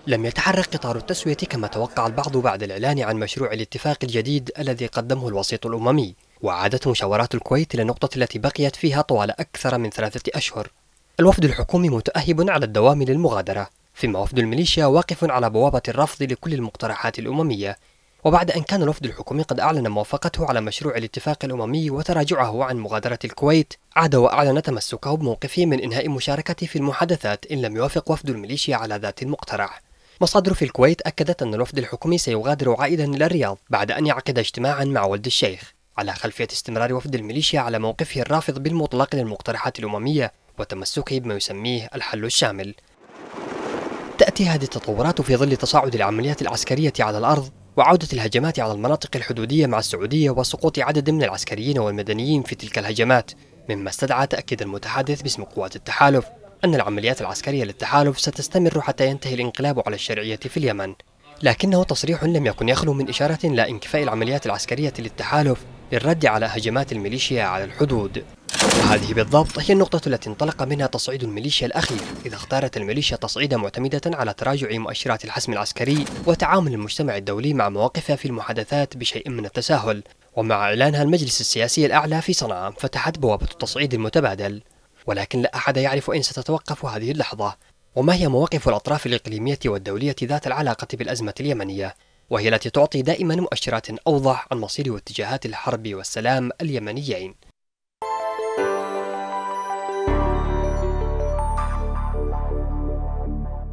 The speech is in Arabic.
لم يتحرك قطار التسوية كما توقع البعض بعد الإعلان عن مشروع الاتفاق الجديد الذي قدمه الوسيط الأممي، وعادت مشاورات الكويت إلى النقطة التي بقيت فيها طوال أكثر من 3 أشهر. الوفد الحكومي متأهب على الدوام للمغادرة، فيما وفد الميليشيا واقف على بوابة الرفض لكل المقترحات الأممية. وبعد أن كان الوفد الحكومي قد أعلن موافقته على مشروع الاتفاق الأممي وتراجعه عن مغادرة الكويت، عاد وأعلن تمسكه بموقفه من إنهاء مشاركته في المحادثات إن لم يوافق وفد الميليشيا على ذات المقترح. مصادر في الكويت أكدت أن الوفد الحكومي سيغادر عائدا إلى الرياض بعد أن يعقد اجتماعا مع ولد الشيخ، على خلفية استمرار وفد الميليشيا على موقفه الرافض بالمطلق للمقترحات الأممية وتمسكه بما يسميه الحل الشامل. تأتي هذه التطورات في ظل تصاعد العمليات العسكرية على الأرض وعودة الهجمات على المناطق الحدودية مع السعودية وسقوط عدد من العسكريين والمدنيين في تلك الهجمات، مما استدعى تأكيد المتحدث باسم قوات التحالف أن العمليات العسكرية للتحالف ستستمر حتى ينتهي الانقلاب على الشرعية في اليمن. لكنه تصريح لم يكن يخلو من إشارة إلى انكفاء العمليات العسكرية للتحالف للرد على هجمات الميليشيا على الحدود. وهذه بالضبط هي النقطة التي انطلق منها تصعيد الميليشيا الأخير، إذا اختارت الميليشيا تصعيدا معتمدة على تراجع مؤشرات الحسم العسكري وتعامل المجتمع الدولي مع مواقفها في المحادثات بشيء من التساهل، ومع إعلانها المجلس السياسي الأعلى في صنعاء فتحت بوابة التصعيد المتبادل. ولكن لا أحد يعرف أين ستتوقف هذه اللحظة، وما هي مواقف الأطراف الإقليمية والدولية ذات العلاقة بالأزمة اليمنية، وهي التي تعطي دائما مؤشرات أوضح عن مصير واتجاهات الحرب والسلام اليمنيين.